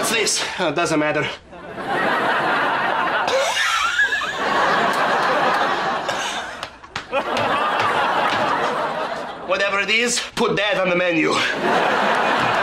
What's this? Doesn't matter. Whatever it is, put that on the menu.